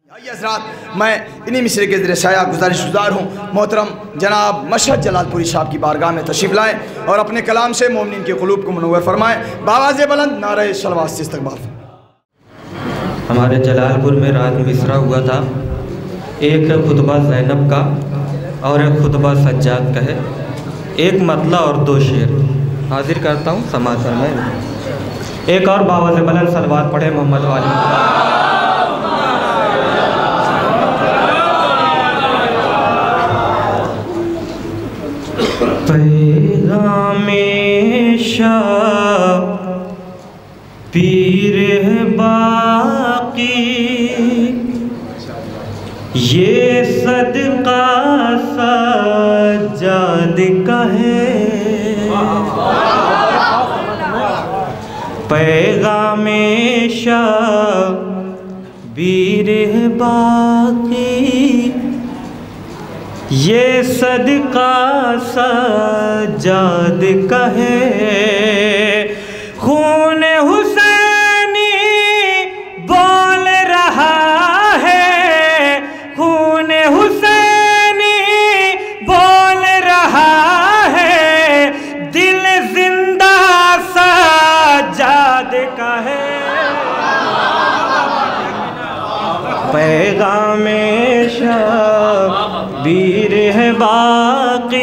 حضرات، میں انہی مصرے کے ذریعے شایع گزارش گزار ہوں محترم جناب مشہد جلالپوری صاحب کی بارگاہ میں تشریف لائیں اور اپنے کلام سے مومنین کے قلوب کو منور فرمائیں۔ بآواز بلند نعرہ صلوات سے استقبال۔ ہمارے جلالپور میں رات مصرع ہوا تھا، ایک خطبہ زینب کا اور ایک خطبہ سجاد کا ہے، ایک مطلع اور دو شعر حاضر کرتا ہوں سماعت فرمائیں۔ ایک اور بآواز بلند صلوات پڑھے محمد والی۔ پیغام شاہ پیر باقی یہ صدقہ سجاد کا ہے، پیغام شاہ پیر باقی یہ صدقہ سجاد کا ہے، خون حسینی بول رہا ہے، خون حسینی بول رہا ہے، دل زندہ سجاد کا ہے، پیغام شبیر ہے باقی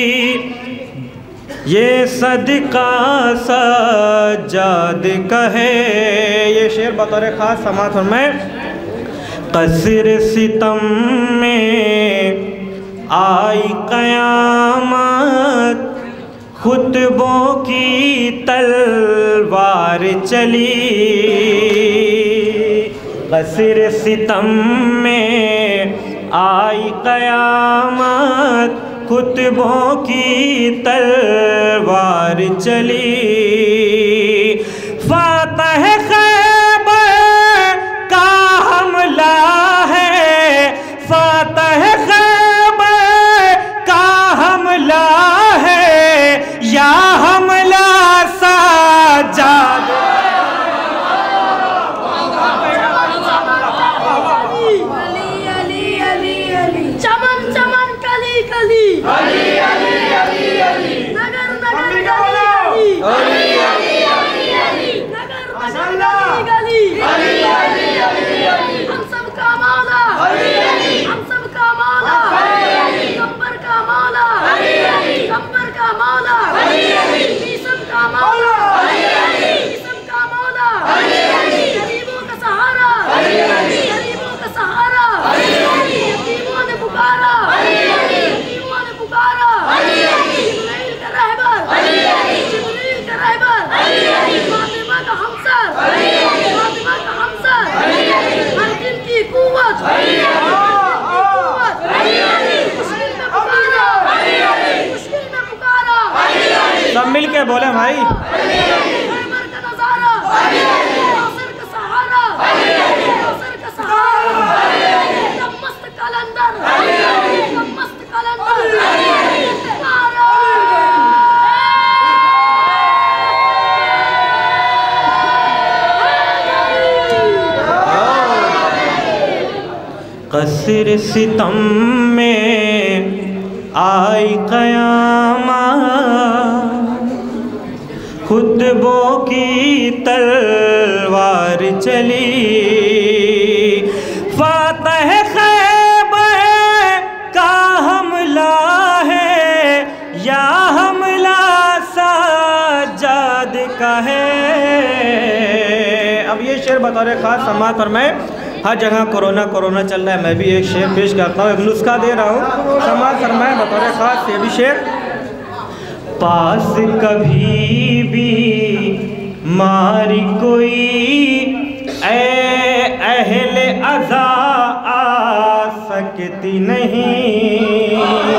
یہ صدقہ سجاد کا ہے۔ یہ شعر بطور خاص سماعت فرمائیں۔ قصر ستم میں آئی قیامت، خطبوں کی تلوار چلی، قصر ستم میں آئی قیامت، خطبوں کی تلوار چلی، فاتح خیبر کا حملہ ہے، فاتح خیبر کا حملہ ہے، یا حملہ سجاد سب مل کے بولے بھائی۔ قصر ستم میں آئی قیامت، خطبوں کی تلوار چلی، فاتح خیبر کا حملہ ہے، یا حملہ سجاد کا ہے۔ اب یہ شعر بطور خاص سماعت فرمائیں۔ ہر جگہ کرونا چل رہا ہے، میں بھی ایک شعر پیش کرتا ہوں، ایک نسخہ دے رہا ہوں، سماعت فرمائیں بطور خاص۔ یہ بھی شعر۔ پاس کبھی بھی ماری کوئی اے اہل عزا آ سکتی نہیں،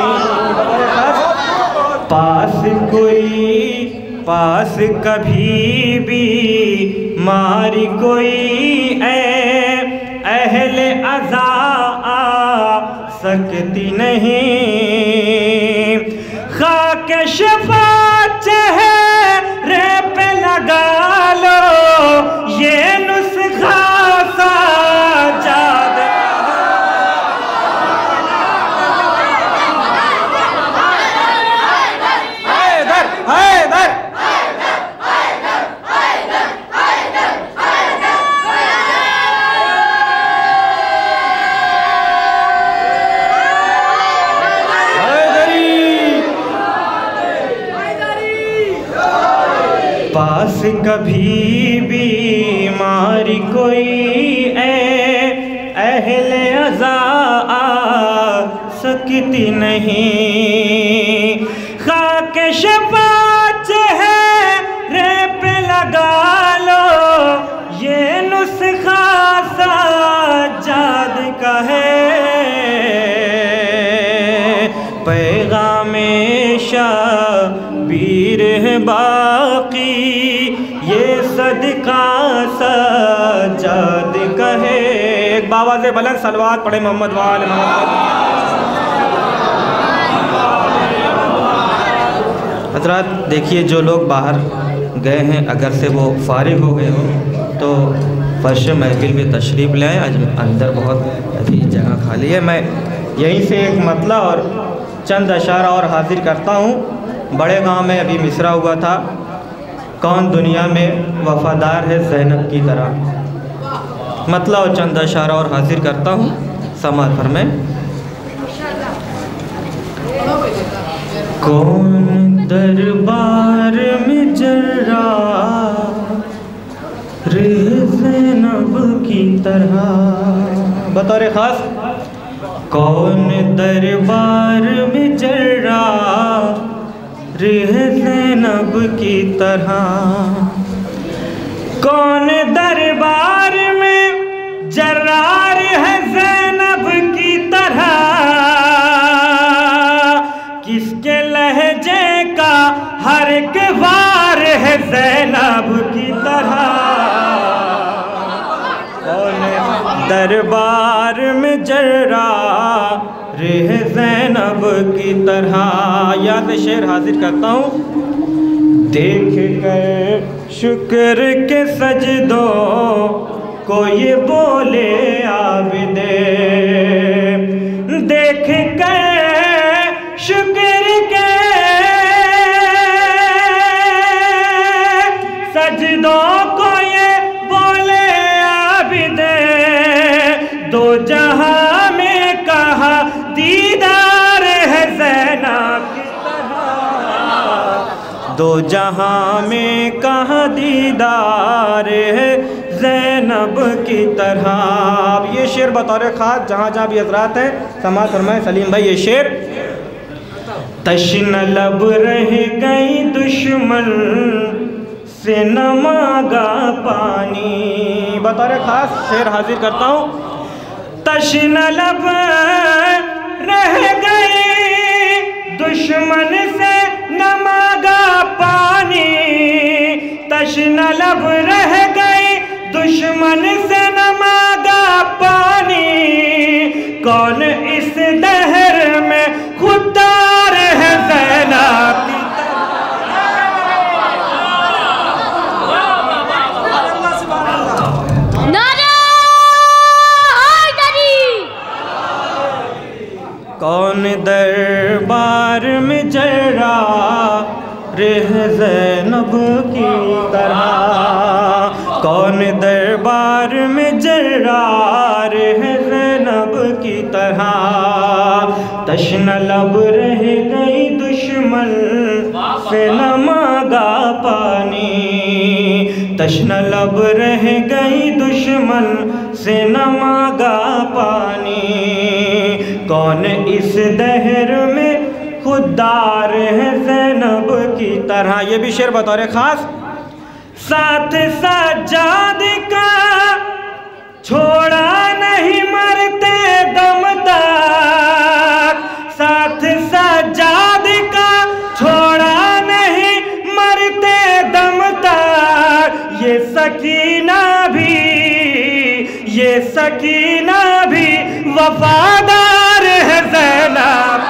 پاس کبھی بھی ماری کوئی اے اہل عزا آ سکتی نہیں، خاک شفاعت چہرے پہ لگا لو یہ نسخہ سجاد کبھی بیماری کوئی اہل عزا آ سکتی نہیں، خاک شفاعت چہرے پہ لگا لو، یہ نسخہ سجاد کا ہے، پیغام شبیر ہے باقی، یہ صدقہ سجاد کا ہے۔ ایک باواز بلند صلوات پڑھے محمد وآل محمد۔ حضرات دیکھیے، جو لوگ باہر گئے ہیں اگر سے وہ فارغ ہو گئے ہوں تو فرش محفل میں تشریف لے آئیں، اندر بہت ابھی جگہ خالی ہے۔ میں یہیں سے ایک مطلع اور چند اشارہ اور حاضر کرتا ہوں۔ بڑے گاؤں میں ابھی مصرع ہوا تھا، کون دنیا میں وفادار ہے زینب کی طرح، مطلع اور چند اشارہ اور حاضر کرتا ہوں، سماعت فرمائیں۔ کون دربار میں جرا رہ زینب کی طرح، بطور خاص کون دربار میں جرا رہ زینب کی طرح، کون دربار میں جرار ہے زینب کی طرح، کس کے لہجے کا ہر ایک وار ہے زینب کی طرح، کون دربار میں جرا رہ زینب کی طرح۔ یہاں سے شعر حاضر کرتا ہوں۔ دیکھ کر شکر کے سجدوں کو یہ بولے عابدے، دیکھ کر شکر کے سجدوں کو یہ بولے عابدے، دو جہاں میں کہا دیدار ہے زینب کی طرح، دو جہاں میں کہا دیدار ہے زینب کی طرح۔ اب یہ شعر بطور خاص جہاں جہاں بھی حضرات ہیں سماعت فرمائیں۔ سلیم بھائی یہ شعر، تشن لب رہ گئی دشمن سے نہ مانگا پانی، بطور خاص شعر حاضر کرتا ہوں۔ تشن لب رہ گئی دشمن سے نہ مانگا پانی، تشن لب رہ گئی دشمن سے نہ مانگا پانی، کون اس دہر میں خوددار ہے زینب کی کون دربار میں جرا رہ زینب کی طرح، کون دربار میں جرا رہ زینب کی طرح، تشن لب رہ گئی دشمن سے نہ مانگا پانی، تشن لب رہ گئی دشمن سے نہ مانگا پانی، کون اس دہر میں خوددار ہے زینب کی طرح۔ یہ بھی شعر بطور خاص۔ ساتھ سجاد کا چھوڑا نہیں مرتے دم تک، ساتھ سجاد کا چھوڑا نہیں مرتے دم تک، یہ سکینہ بھی وفادار ہے زینب،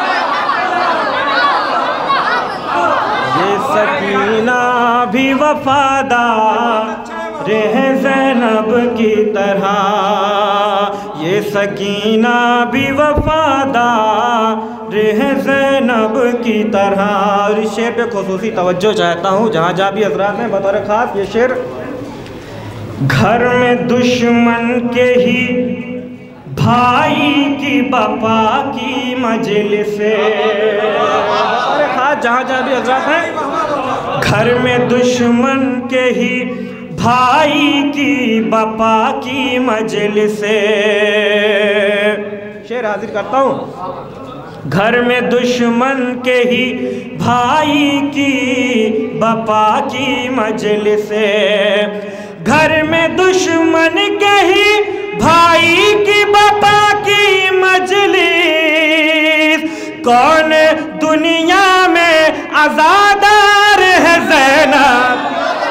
یہ سکینہ بھی وفادار ہے زینب کی طرح، یہ سکینہ بھی وفادار ہے زینب کی طرح۔ اور اس شعر پہ خصوصی توجہ چاہتا ہوں جہاں جہاں بھی حضرات ہیں بطور خاص یہ شعر، گھر میں دشمن کے ہی بھائی کی بپا کی مجلس سے، بطور خاص جہاں جہاں بھی حضرات ہیں، گھر میں دشمن کے ہی بھائی کی بپا کی مجلس سے، شعر حاضر کرتا ہوں، گھر میں دشمن کے ہی بھائی کی بپا کی مجلس سے، گھر میں دشمن کے ہی بھائی کی بپا کی مجلس، کون دنیا میں عزادار ہے زینب،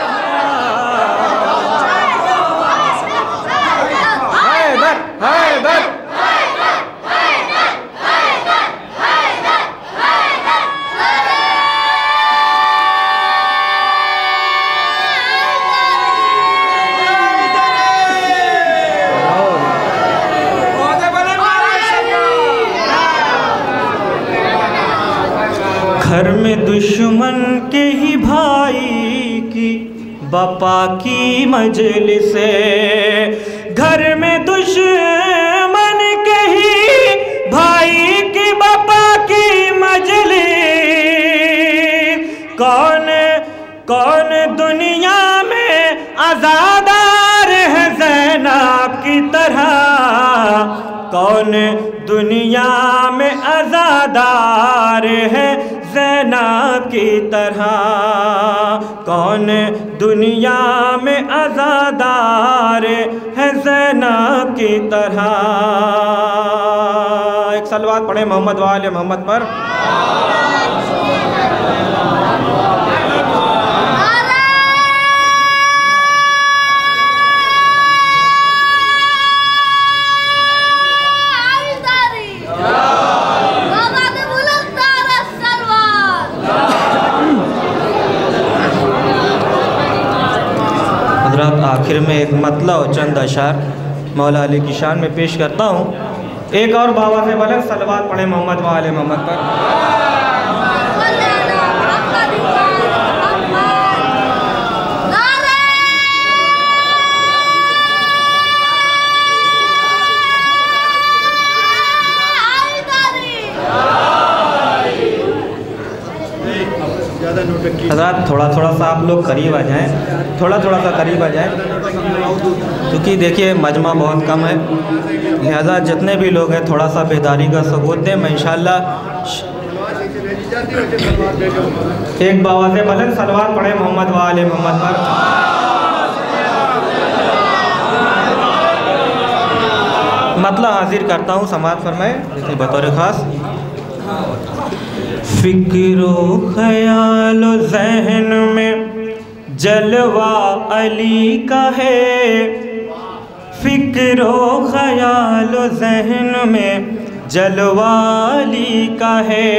گھر میں دشمن کے ہی بھائی کی بپا کی مجلس سے، گھر میں دشمن کے ہی بھائی کی بپا کی مجلس، کون دنیا میں عزادار ہے زینب کی طرح، کون دنیا میں عزادار ہے زینب کی طرح، کون دنیا میں عزادار ہے زینب کی طرح۔ ایک صلوات پڑھیں محمد وآل محمد پر۔ آخر میں ایک مطلع اور چند اشعار مولا علی کی شان میں پیش کرتا ہوں، ایک اور بابا سے بلند صلوات پڑھیں محمد وآل محمد پر۔ حضرات تھوڑا سا آپ لوگ قریب آ جائیں، تھوڑا سا قریب آ جائیں، کیونکہ دیکھیے مجمع بہت کم ہے، لہذا جتنے بھی لوگ ہیں تھوڑا سا بیداری کا ثبوت دیں۔ میں انشاءاللہ ایک بابا سے بلند صلوات پڑھیں محمد وآل محمد پر۔ مطلع حاضر کرتا ہوں، سماعت فرمائے بطور خاص۔ فکر و خیال و ذہن میں جلوہ علی کا ہے، فکر و خیال و ذہن میں جلوہ علی کا ہے،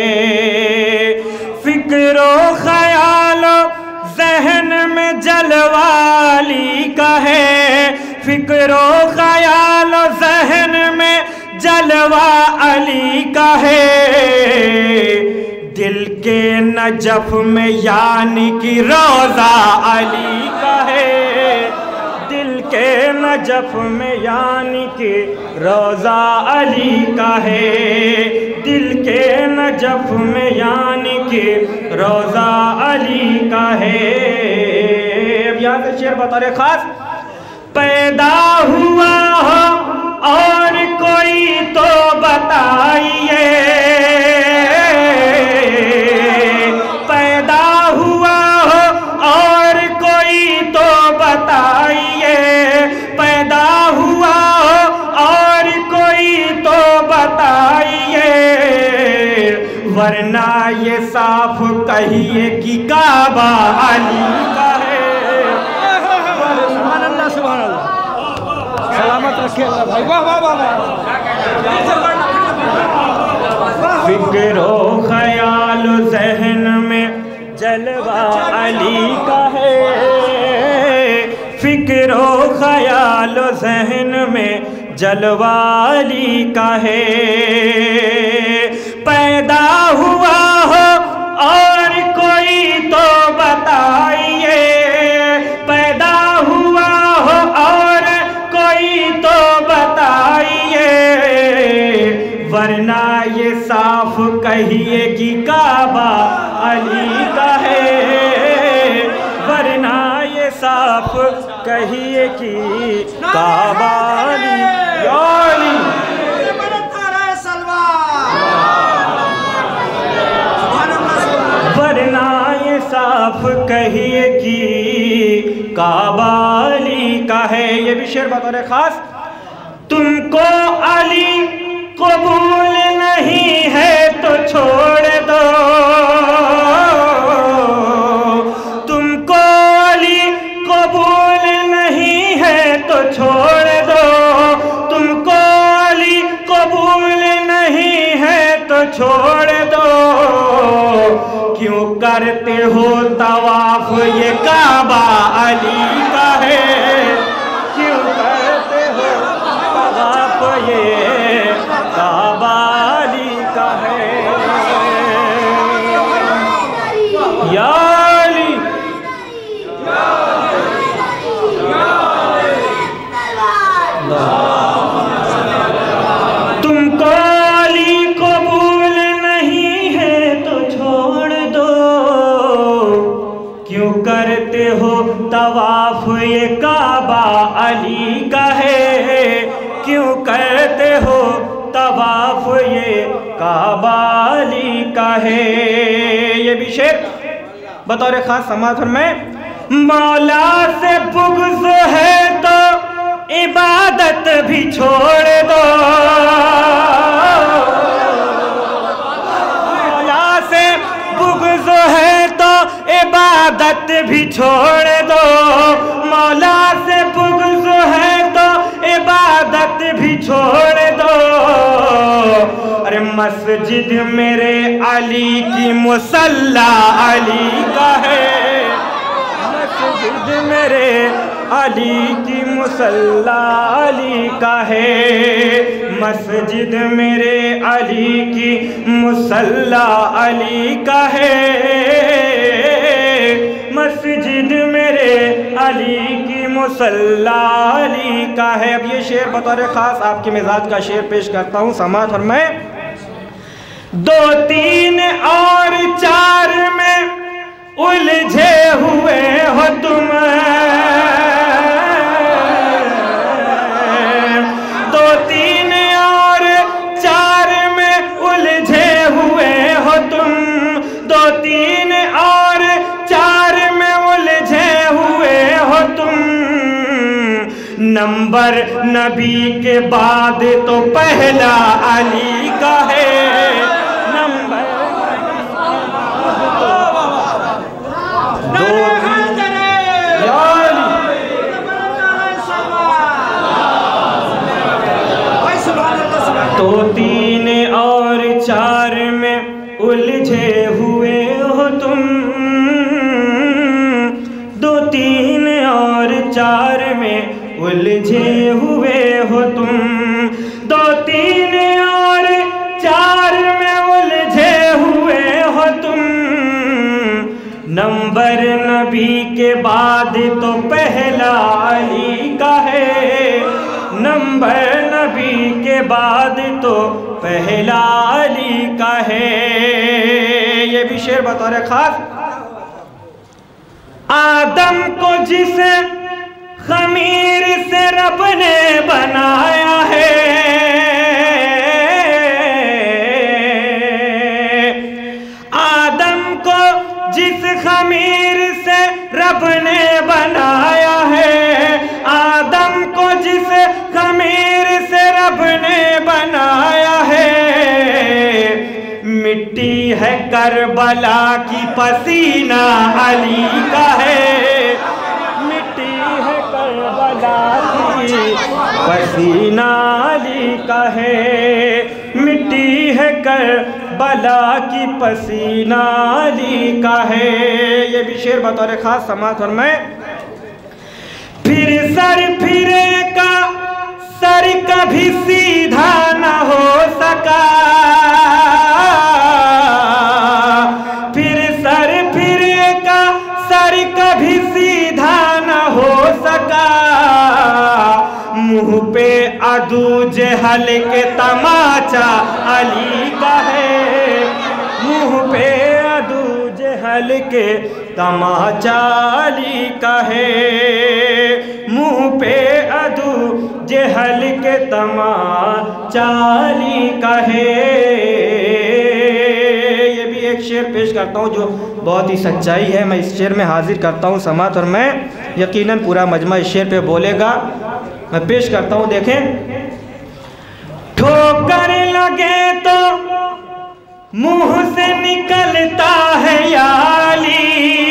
فکر و خیال و ذہن میں جلوہ علی کا ہے، فکر و خیال و ذہن میں جلوہ علی کا ہے، دل کے نجف میں یعنی کہ روضہ علی کا ہے، دل کے نجف میں یعنی کہ روضہ علی کا ہے، دل کے نجف میں یعنی کہ روضہ علی کا ہے۔ اب یہاں سے شعر بطور خاص۔ پیدا ہوا ہو اور کوئی تو بتائیے، بتائیے، پیدا ہوا ہو اور کوئی تو بتائیے، ورنہ یہ صاف کہیے کہ کعبہ علی کا ہے۔ سبحان اللہ سبحان اللہ، سلامت رکھے اللہ بھائی، واہ واہ واہ۔ فکر و خیال و ذہن میں جلوہ علی کا ہے، فکر و خیال و ذہن میں جلوہ علی کا ہے، پیدا ہوا ہو اور کوئی تو بتائیے، پیدا ہوا ہو اور کوئی تو بتائیے، ورنہ یہ صاف کہیے کہ کعبہ علی کا ہے، साफ कहिए कि काबा अली या अली। वरना ये साफ कहिए कि काबा अली का है। ये भी शेर बतौर खास। तुमको अली कबूल नहीं है तो छोड़ दो, तुमको अली कबूल नहीं है तो छोड़ दो, तुमको अली कबूल नहीं है तो छोड़ दो। क्यों करते हो तवाफ ये काबा अली का है, क्यों करते हो तवाफ ये काबा अली का है। या अली तुमको अली कबूल नहीं है तो छोड़ दो, क्यों करते हो तवाफ ये काबा अली का है, क्यों करते हो तवाफ ये काबा अली का है। ये भी शेर बतौर खास समाधर में। मौला से बुग़्ज़ है तो इबादत भी छोड़ दो, मौला से बुग़्ज़ है तो इबादत भी छोड़ दो, मौला से बुग़्ज़ है तो इबादत भी छोड़ दो। अरे मस्जिद मेरे अली की मुसल्ला अली का है, मस्जिद मेरे अली की मुसल्ला अली का है, मस्जिद मेरे अली की मुसल्ला अली का है, मस्जिद मेरे अली की मुसल्ला अली का है। अब ये शेर बतौर ख़ास आपके मिजाज का शेर पेश करता हूँ। समात और मैं 2, 3 और 4 में उलझे हुए हो तुम, 2, 3 और 4 में उलझे हुए हो तुम, 2, 3 और 4 में उलझे हुए हो तुम। नंबर नबी के बाद तो पहला अली का है, नंबर तो 3 और 4 में उलझे हुए हो तुम, 2, 3 और 4 में उलझे हुए हो तुम, 2, 3 और 4 में उलझे हुए हो तुम। नंबर नबी के बाद तो पहला अली का है, नंबर नबी के बाद तो पहला अली का है। ये भी शेर बतौर खास। आदम को जिस खमीर से रब ने बनाया है, आदम को जिस खमीर से रब ने बनाया है, आदम को जिस खमीर से रब ने बनाया है, मिट्टी है करबला की पसीना अली का है, मिट्टी है करबला की पसीना अली का है, मिट्टी है करबला की पसीना अली का है। ये भी शेर बतौर खास समात और मैं। फिर सर फिरेगा, सर कभी सीधा न हो सका, फिर सर फिरेगा, सर कभी सीधा न हो सका। मुंह पे अदू जहल के तमाचा अली का है, मुंह पे अदू जहल के तमाचाली कहे, मुँह पे अदू जहल के तमाचाली कहे। ये भी एक शेर पेश करता हूँ जो बहुत ही सच्चाई है। मैं इस शेर में हाजिर करता हूँ समात, और मैं यकीनन पूरा मजमा इस शेर पे बोलेगा। मैं पेश करता हूँ, देखें। ठोकर लगे तो मुंह से निकलता है याली,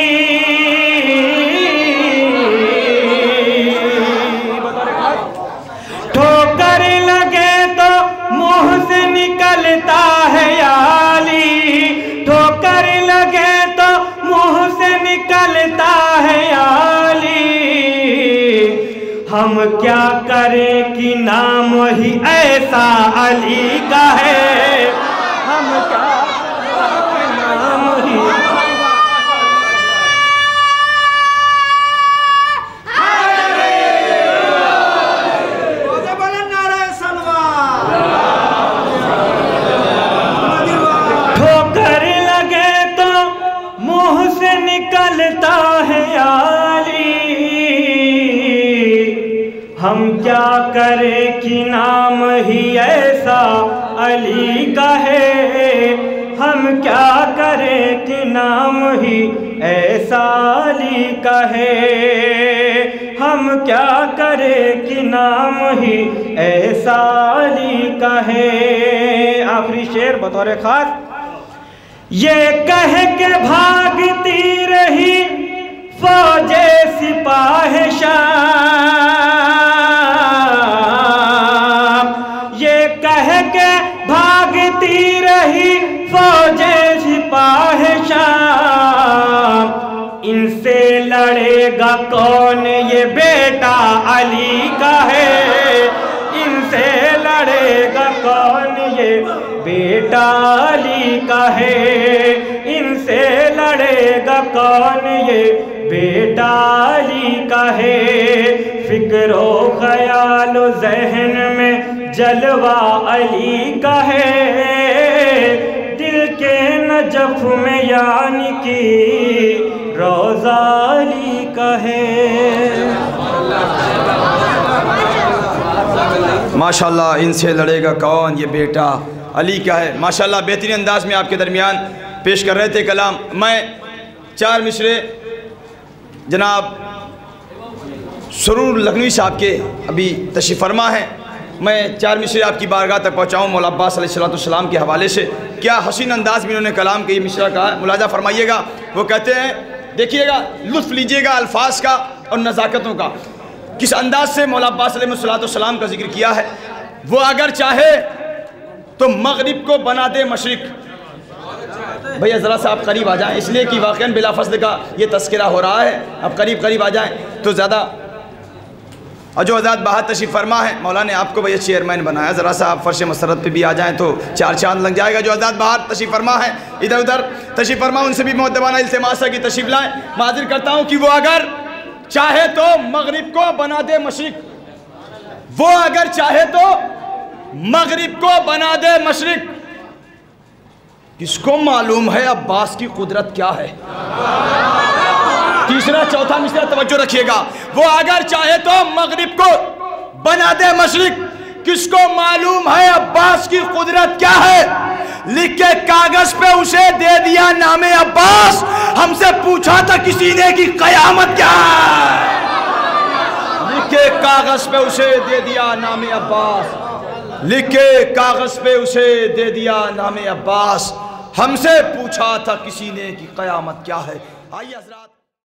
ठोकर लगे तो मुंह से निकलता है याली, ठोकर लगे तो मुंह से निकलता है याली। हम क्या करें कि नाम ही ऐसा अली का है, हम क्या करें कि नाम ही ठोकर लगे तो मुंह से निकलता है याली। हम क्या करें कि नाम ही ऐसा अली का है, हम क्या करें कि नाम ही ऐसा अली का है, हम क्या करें कि नाम ही ऐसा अली का है। आखिरी शेर बतौर खास, ये कह के भागती रही फौजे सिपाही शाम, ये कह के भागती रही फौजे सिपाही शाम। इनसे लड़ेगा कौन, ये बेटा अली का है, इनसे लड़ेगा कौन, ये बेटा अली का है, इनसे लड़ेगा कौन, ये बेटा अली का है। फिक्रो ख्यालो ज़हन में जलवा अली का है, दिल के नजफ में यानी कि रोज़ा अली का है। माशाल्लाह, इनसे लड़ेगा कौन, ये बेटा अली का है। माशाल्लाह, बेहतरीन अंदाज में आपके दरमियान पेश कर रहे थे कलाम। मैं 4 मिसरे जनाब सरूर लखनवी साहब के अभी तशरीफ़ फरमा हैं, मैं 4 मिसरे आपकी बारगाह तक पहुँचाऊँ मौला अब्बास अलैहिस्सलाम के हवाले से। क्या हसीन अंदाज में इन्होंने कलाम के ये मिसरा कहा, मुलाजा फरमाइएगा। वो कहते हैं, देखिएगा, लुत्फ़ लीजिएगा अल्फाज का और नज़ाकतों का, किस अंदाज से मौला अब्बास अलैहिस्सलाम का जिक्र किया है। वो अगर चाहे तो मगरिब को बना दे मशरिक। भैया ज़रा सा आप करीब आ जाएं, इसलिए कि वाक़ई बिला फ़ज़्ल का ये तस्करा हो रहा है। आप करीब आ जाएं तो ज़्यादा। और जो आज़ाद बाहर तशरीफ़ फरमा है, मौलाना ने आपको भैया चेयरमैन बनाया, ज़रा सा आप फ़र्श मसरत पे भी आ जाएं तो 4 चांद लग जाएगा। जो आज़ाद बाहर तशरीफ़ फरमा है, इधर उधर तशरीफ़ फरमा, उनसे भी मुअद्दबाना इल्तिमास है कि तशरीफ़ लाएँ। माज़िर करता हूँ कि वो अगर चाहे तो मगरिब को बना दे मशरिक, वो अगर चाहे तो मगरिब को बना दे मशरिक। किसको मालूम है अब्बास की कुदरत क्या है। तीसरा चौथा मिसरा तवज्जो रखिएगा। वो अगर चाहे तो मगरिब को बना दे मशरिक, किसको मालूम है अब्बास की कुदरत क्या है। लिख के कागज पे उसे दे दिया नामे अब्बास, हमसे पूछा था किसी ने कि कयामत क्या है। लिख के कागज पे उसे दे दिया नामे अब्बास, लिख के कागज पे उसे दे दिया नामे अब्बास, हमसे पूछा था किसी ने कि कयामत क्या है। आइए हज़रात।